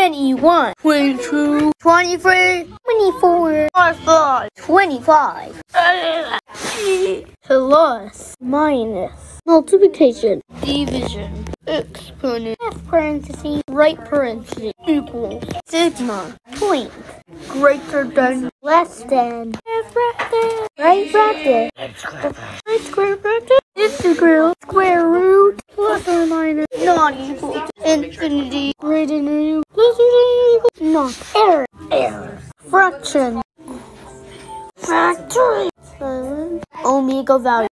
21, 22, 23, 24, 25. Plus, minus, multiplication, division, exponent, left parentheses, right parentheses, equals, sigma, point, greater than, less than, left bracket, right bracket, right square bracket, integral, square root, plus or minus, not equal to infinity, greater than or equal, plus or equal, not, error, fraction, factory, omega value.